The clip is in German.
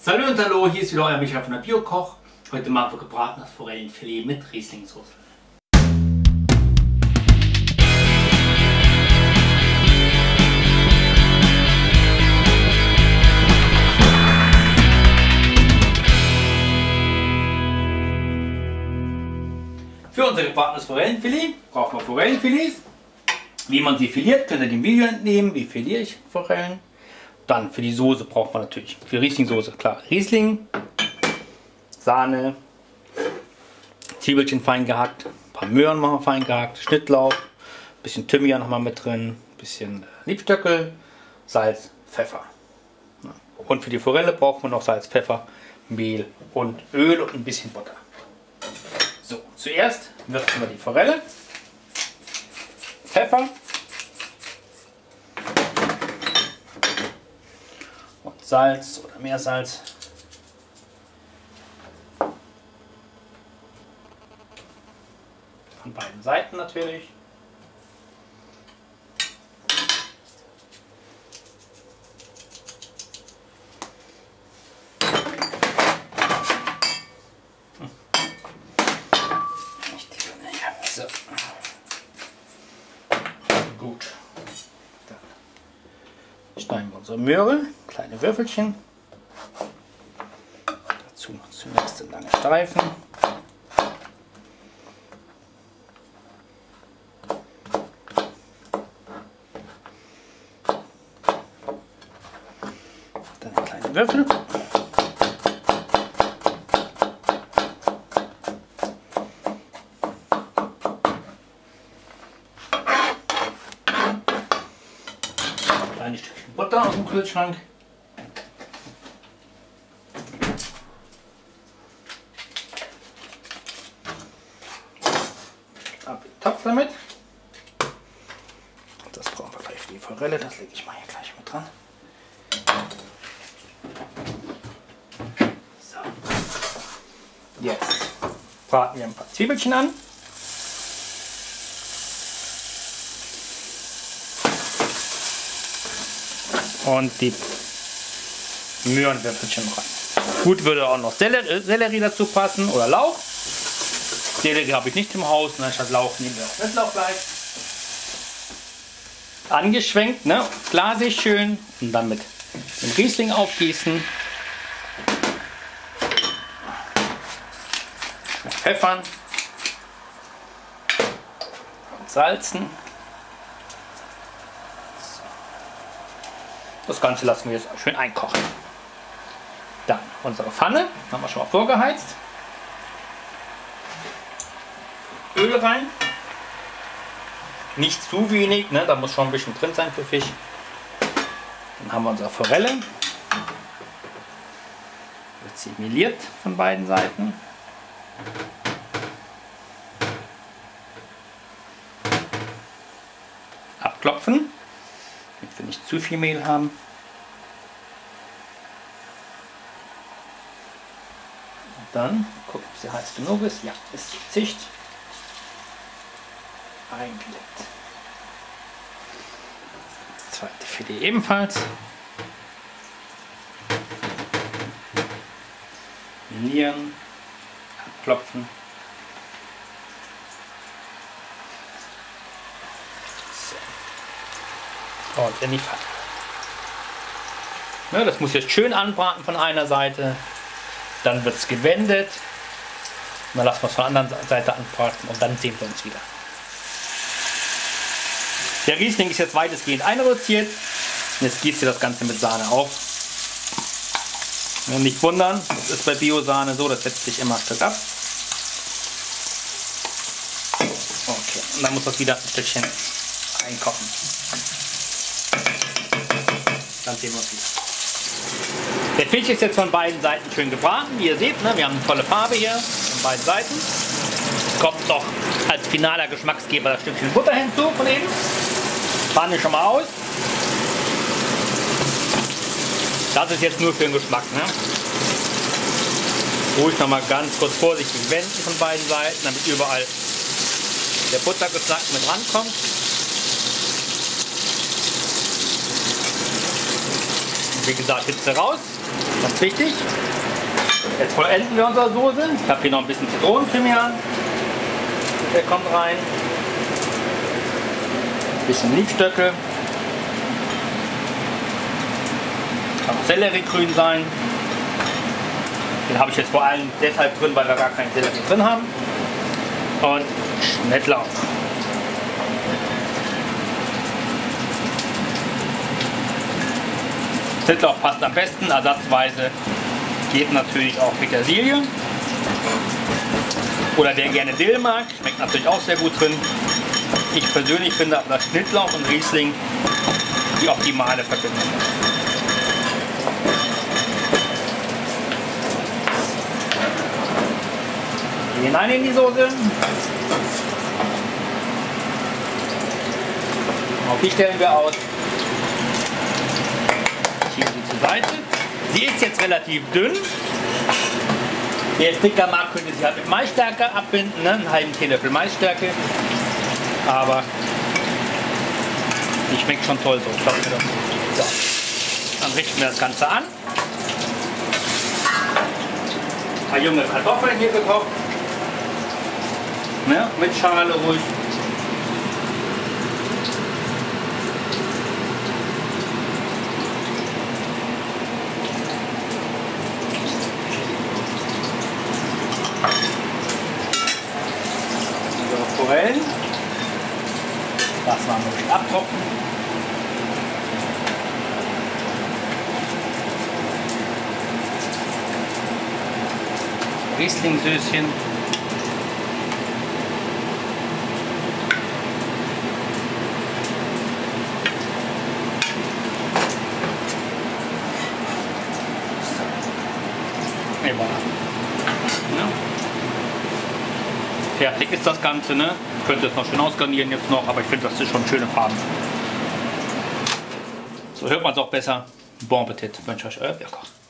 Salut und hallo, hier ist wieder euer Michael von der Biokoch. Heute machen wir gebratenes Forellenfilet mit Rieslingsauce. Für unser gebratenes Forellenfilet brauchen wir Forellenfilets. Wie man sie filiert, könnt ihr dem Video entnehmen. Wie filiere ich Forellen? Dann für die Soße braucht man natürlich, für Rieslingsauce, klar, Riesling, Sahne, Zwiebelchen fein gehackt, ein paar Möhren machen wir fein gehackt, Schnittlauch, ein bisschen Thymian noch mal mit drin, ein bisschen Liebstöckel, Salz, Pfeffer. Und für die Forelle braucht man noch Salz, Pfeffer, Mehl und Öl und ein bisschen Butter. So, zuerst würzen wir die Forelle, Pfeffer und Salz oder Meersalz. Von beiden Seiten natürlich. So. Gut. Dann schneiden wir unsere Möhre, kleine Würfelchen. Dazu noch zunächst lange Streifen. Dann eine kleine Würfel. Ein Stückchen Butter aus dem Kühlschrank. Ab in den Topf damit. Das brauchen wir gleich für die Forelle. Das lege ich mal hier gleich mit dran. So. Jetzt braten wir ein paar Zwiebelchen an. Und die Möhrenwürfelchen rein. Gut würde auch noch Sellerie dazu passen oder Lauch. Sellerie habe ich nicht im Haus, ne? Statt Lauch nehmen wir auch Schnittlauch gleich. Angeschwenkt, ne? Glasig schön und dann mit dem Riesling aufgießen. Mit Pfeffern und salzen. Das Ganze lassen wir jetzt schön einkochen. Dann unsere Pfanne, haben wir schon mal vorgeheizt. Öl rein. Nicht zu wenig, ne? Da muss schon ein bisschen drin sein für Fisch. Dann haben wir unsere Forelle. Wird sie meliert von beiden Seiten. Abklopfen, damit wir nicht zu viel Mehl haben. Und dann gucken, ob sie heiß genug ist. Ja, ist sie Zicht. Eingelegt. Das zweite Filet ebenfalls. Melieren, abklopfen. So. Und in die Pfanne. Ja, das muss jetzt schön anbraten von einer Seite. Dann wird es gewendet. Und dann lassen wir es von der anderen Seite anbraten und dann sehen wir uns wieder. Der Riesling ist jetzt weitestgehend einreduziert. Und jetzt gießt ihr das Ganze mit Sahne auf. Und nicht wundern, das ist bei Bio-Sahne so, das setzt sich immer ein Stück ab. Okay, und dann muss das wieder ein Stückchen einkochen. Dann sehen wir uns wieder. Der Fisch ist jetzt von beiden Seiten schön gebraten, wie ihr seht, ne? Wir haben eine tolle Farbe hier von beiden Seiten. Kommt noch als finaler Geschmacksgeber das Stückchen Butter hinzu von eben. Pfanne schon mal aus. Das ist jetzt nur für den Geschmack. Ne? Ruhig noch mal ganz kurz vorsichtig wenden von beiden Seiten, damit überall der Buttergeschmack mit rankommt. Wie gesagt, Hitze raus. Ganz wichtig. Jetzt vollenden wir unsere Soße. Ich habe hier noch ein bisschen Zitronenthymian. Der kommt rein. Ein bisschen Liebstöcke. Kann auch Selleriegrün sein. Den habe ich jetzt vor allem deshalb drin, weil wir gar keinen Sellerie drin haben. Und Schnittlauch. Schnittlauch passt am besten, ersatzweise geht natürlich auch Petersilie. Oder wer gerne Dill mag, schmeckt natürlich auch sehr gut drin. Ich persönlich finde aber, dass Schnittlauch und Riesling die optimale Verbindung ist. Hinein in die Soße. Auch die stellen wir aus. Schieben sie zur Seite. Sie ist jetzt relativ dünn. Wer es dicker mag, könnte sie halt mit Maisstärke abbinden, ne? Einen halben Teelöffel Maisstärke. Aber die schmeckt schon toll so. So. Dann richten wir das Ganze an. Ein paar junge Kartoffeln hier gekocht. Ne? Mit Schale ruhig. So, Forellen. Das mal ein bisschen abtropfen. Rieslingsöschen. Ja. Fertig ist das Ganze, ne? Ich könnte es noch schön ausgarnieren jetzt noch, aber ich finde, das ist schon schöne Farben. So hört man es auch besser. Bon Appetit, wünsche euch euer Birko.